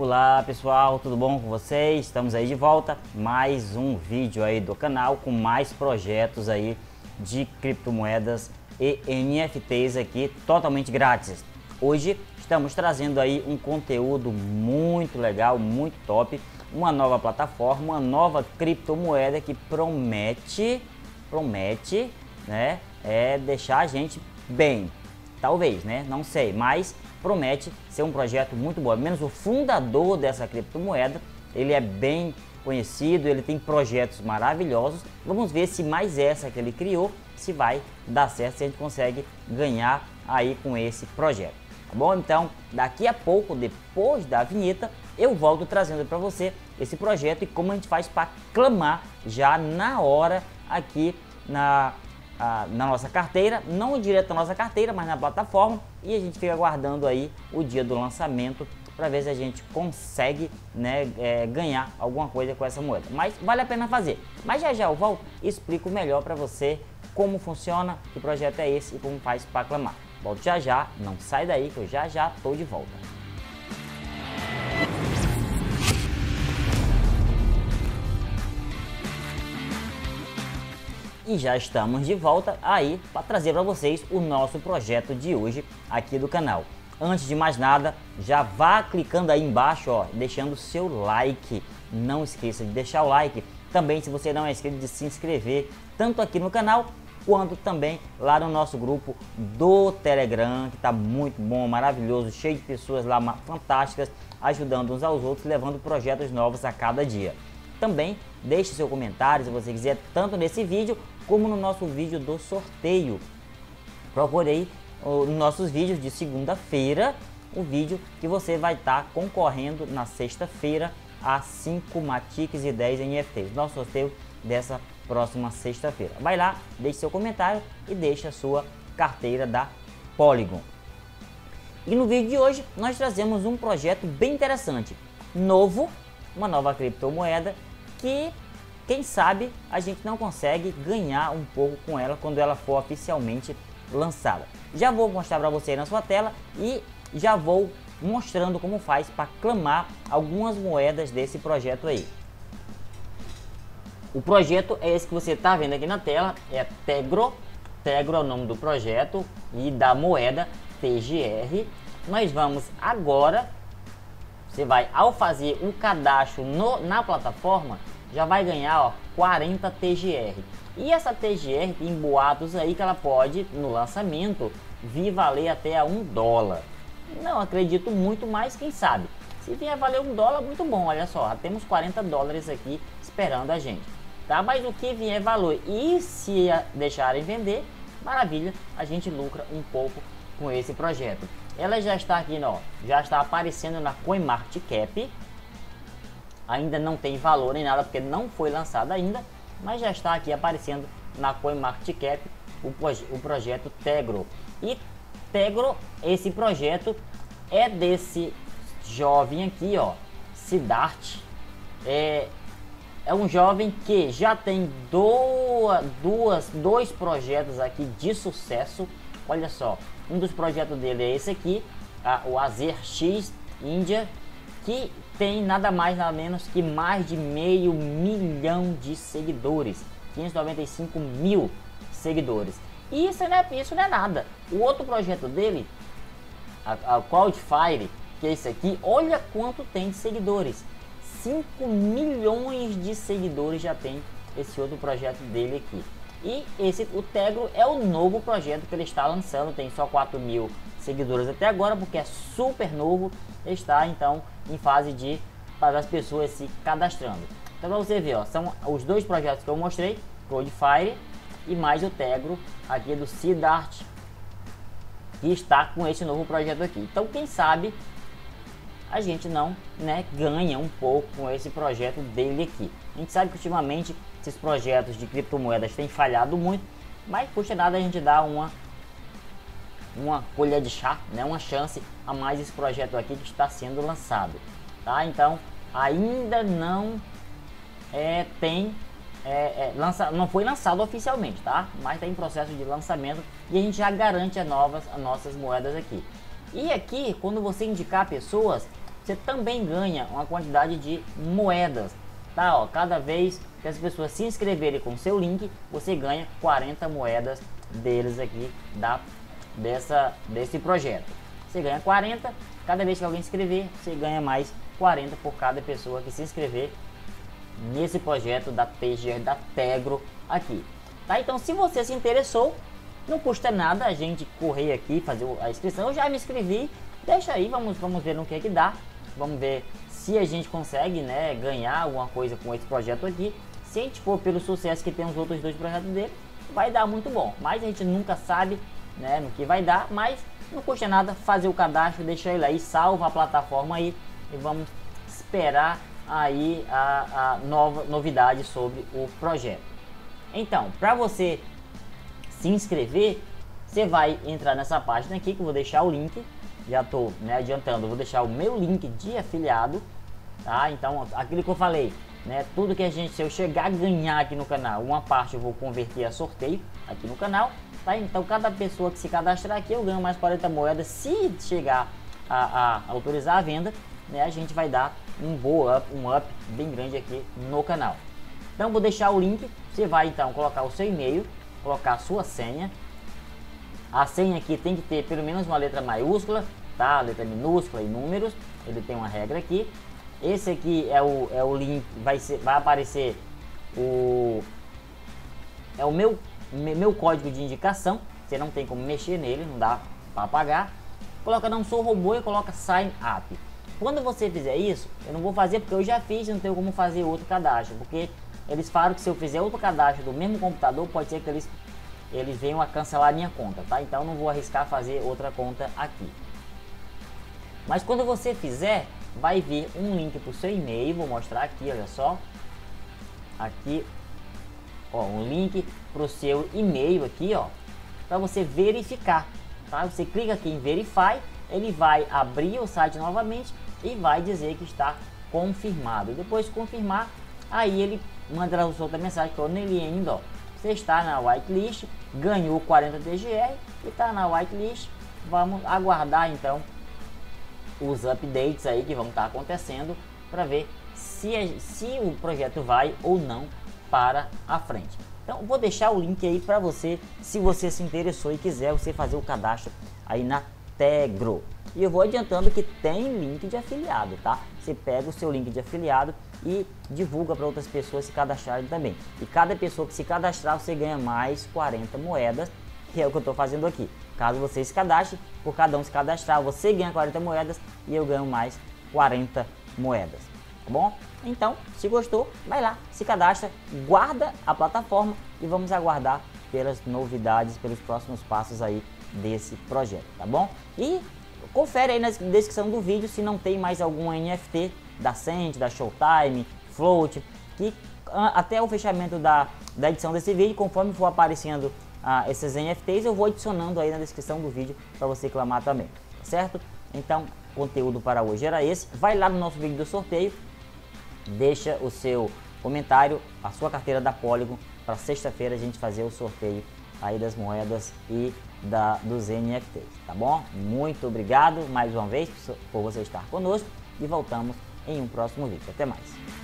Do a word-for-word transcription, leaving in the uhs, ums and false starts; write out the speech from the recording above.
Olá pessoal, tudo bom com vocês? Estamos aí de volta, mais um vídeo aí do canal com mais projetos aí de criptomoedas e N F Ts aqui totalmente grátis. Hoje estamos trazendo aí um conteúdo muito legal, muito top, uma nova plataforma, uma nova criptomoeda que promete, promete, né, é deixar a gente bem. Talvez, né? Não sei, mas promete ser um projeto muito bom. Ao menos o fundador dessa criptomoeda, ele é bem conhecido, ele tem projetos maravilhosos. Vamos ver se mais essa que ele criou, se vai dar certo, se a gente consegue ganhar aí com esse projeto. Tá bom? Então, daqui a pouco, depois da vinheta, eu volto trazendo para você esse projeto e como a gente faz para clamar já na hora aqui na Ah, na nossa carteira, não direto na nossa carteira, mas na plataforma, e a gente fica aguardando aí o dia do lançamento para ver se a gente consegue, né, é, ganhar alguma coisa com essa moeda. Mas vale a pena fazer. Mas já já eu volto e explico melhor para você como funciona, que projeto é esse e como faz para clamar. Volto já já, não sai daí que eu já já tô de volta. E já estamos de volta aí para trazer para vocês o nosso projeto de hoje aqui do canal. Antes de mais nada, já vá clicando aí embaixo, ó, deixando o seu like. Não esqueça de deixar o like. Também, se você não é inscrito, de se inscrever, tanto aqui no canal, quanto também lá no nosso grupo do Telegram, que está muito bom, maravilhoso, cheio de pessoas lá fantásticas, ajudando uns aos outros, levando projetos novos a cada dia. Também deixe seu comentário se você quiser, tanto nesse vídeo como no nosso vídeo do sorteio. Procure aí nos nossos vídeos de segunda-feira, o vídeo que você vai estar tá concorrendo na sexta-feira a cinco Matics e dez N F Ts. Nosso sorteio dessa próxima sexta-feira. Vai lá, deixe seu comentário e deixe a sua carteira da Polygon. E no vídeo de hoje nós trazemos um projeto bem interessante, novo, uma nova criptomoeda que, quem sabe, a gente não consegue ganhar um pouco com ela quando ela for oficialmente lançada. Já vou mostrar para você aí na sua tela e já vou mostrando como faz para clamar algumas moedas desse projeto aí. O projeto é esse que você está vendo aqui na tela, é Tegro. Tegro é o nome do projeto e da moeda T G R. Nós vamos agora, você vai, ao fazer o cadastro no, na plataforma, já vai ganhar, ó, quarenta T G R. E essa T G R tem boatos aí que ela pode, no lançamento, vir valer até a um dólar. Não acredito muito, mas quem sabe. Se vier valer um dólar, muito bom, olha só, já temos quarenta dólares aqui esperando a gente. Tá? Mas o que vier valor e se deixarem vender, maravilha, a gente lucra um pouco com esse projeto. Ela já está aqui, ó, já está aparecendo na CoinMarketCap. Ainda não tem valor nem nada porque não foi lançado ainda, mas já está aqui aparecendo na CoinMarketCap o, o projeto Tegro. E Tegro, esse projeto é desse jovem aqui, ó, Siddharth. É, é um jovem que já tem duas, duas, dois projetos aqui de sucesso. Olha só, um dos projetos dele é esse aqui, a, o AzerX India, que tem nada mais nada menos que mais de meio milhão de seguidores, quinhentos e noventa e cinco mil seguidores. E isso não, é, isso não é nada. O outro projeto dele, a, a Cloudfire, que é esse aqui, olha quanto tem de seguidores, cinco milhões de seguidores já tem esse outro projeto dele aqui. E esse, o Tegro, é o novo projeto que ele está lançando, tem só quatro mil seguidores até agora, porque é super novo, está então em fase de para as pessoas se cadastrando. Então, para você ver, ó, são os dois projetos que eu mostrei, Cloudfire e mais o Tegro aqui do Siddharth, que está com esse novo projeto aqui. Então, quem sabe a gente não, né, ganha um pouco com esse projeto dele aqui. A gente sabe que ultimamente esses projetos de criptomoedas têm falhado muito, mas custa nada a gente dar uma uma colher de chá, né, uma chance a mais esse projeto aqui que está sendo lançado, tá? Então ainda não é, tem é, é, lança, não foi lançado oficialmente, tá? Mas está em processo de lançamento e a gente já garante as novas as nossas moedas aqui. E aqui, quando você indicar pessoas, você também ganha uma quantidade de moedas, tá? Ó, cada vez que as pessoas se inscreverem com seu link, você ganha quarenta moedas deles aqui, da, dessa, desse projeto. Você ganha quarenta, cada vez que alguém se inscrever, você ganha mais quarenta por cada pessoa que se inscrever nesse projeto da T G R, da Tegro aqui, tá? Então, se você se interessou, não custa nada a gente correr aqui, fazer a inscrição. Eu já me inscrevi, deixa aí, vamos, vamos ver no que é que dá, vamos ver se a gente consegue, né, ganhar alguma coisa com esse projeto aqui. Se a gente for pelo sucesso que tem os outros dois projetos dele, vai dar muito bom, mas a gente nunca sabe, né, no que vai dar, mas não custa nada fazer o cadastro, deixar ele aí, salva a plataforma aí e vamos esperar aí a, a nova novidade sobre o projeto. Então, para você se inscrever, você vai entrar nessa página aqui que eu vou deixar o link, já estou, né, adiantando, eu vou deixar o meu link de afiliado, tá? Então, aquilo que eu falei, né, tudo que a gente, se eu chegar a ganhar aqui no canal, uma parte eu vou converter a sorteio aqui no canal, tá? Então, cada pessoa que se cadastrar aqui, eu ganho mais quarenta moedas. Se chegar a, a autorizar a venda, né, a gente vai dar um boa up, um up bem grande aqui no canal. Então, vou deixar o link, você vai então colocar o seu e-mail, colocar a sua senha. A senha aqui tem que ter pelo menos uma letra maiúscula, tá? Letra minúscula e números, ele tem uma regra aqui. Esse aqui é o, é o link, vai, ser, vai aparecer o, é o meu, meu código de indicação, você não tem como mexer nele, não dá para apagar. Coloca não sou robô e coloca sign up. Quando você fizer isso, eu não vou fazer porque eu já fiz e não tenho como fazer outro cadastro, porque eles falaram que se eu fizer outro cadastro do mesmo computador, pode ser que eles, eles venham a cancelar a minha conta, tá? Então não vou arriscar fazer outra conta aqui. Mas quando você fizer, vai vir um link para o seu e-mail, vou mostrar aqui, olha só. Aqui, ó, um link para o seu e-mail aqui, ó, para você verificar, tá? Você clica aqui em Verify, ele vai abrir o site novamente e vai dizer que está confirmado. Depois de confirmar, aí ele manda outra mensagem que é o Neliene, ó, você está na whitelist, ganhou quarenta T G R e está na whitelist. Vamos aguardar então os updates aí que vão estar acontecendo para ver se, se o projeto vai ou não para a frente. Então vou deixar o link aí para você, se você se interessou e quiser você fazer o cadastro aí na Tegro. E eu vou adiantando que tem link de afiliado, tá? Você pega o seu link de afiliado e divulga para outras pessoas se cadastrarem também. E cada pessoa que se cadastrar, você ganha mais quarenta moedas, que é o que eu estou fazendo aqui. Caso você se cadastre, por cada um se cadastrar, você ganha quarenta moedas e eu ganho mais quarenta moedas, tá bom? Então, se gostou, vai lá, se cadastra, guarda a plataforma e vamos aguardar pelas novidades, pelos próximos passos aí desse projeto, tá bom? E confere aí na descrição do vídeo se não tem mais algum N F T da Cent, da Showtime, Float, que até o fechamento da, da edição desse vídeo, conforme for aparecendo ah, esses N F Ts, eu vou adicionando aí na descrição do vídeo para você clamar também, tá certo? Então, conteúdo para hoje era esse. Vai lá no nosso vídeo do sorteio, deixa o seu comentário, a sua carteira da Polygon, para sexta-feira a gente fazer o sorteio aí das moedas e da, dos N F Ts, tá bom? Muito obrigado mais uma vez por você estar conosco e voltamos em um próximo vídeo. Até mais!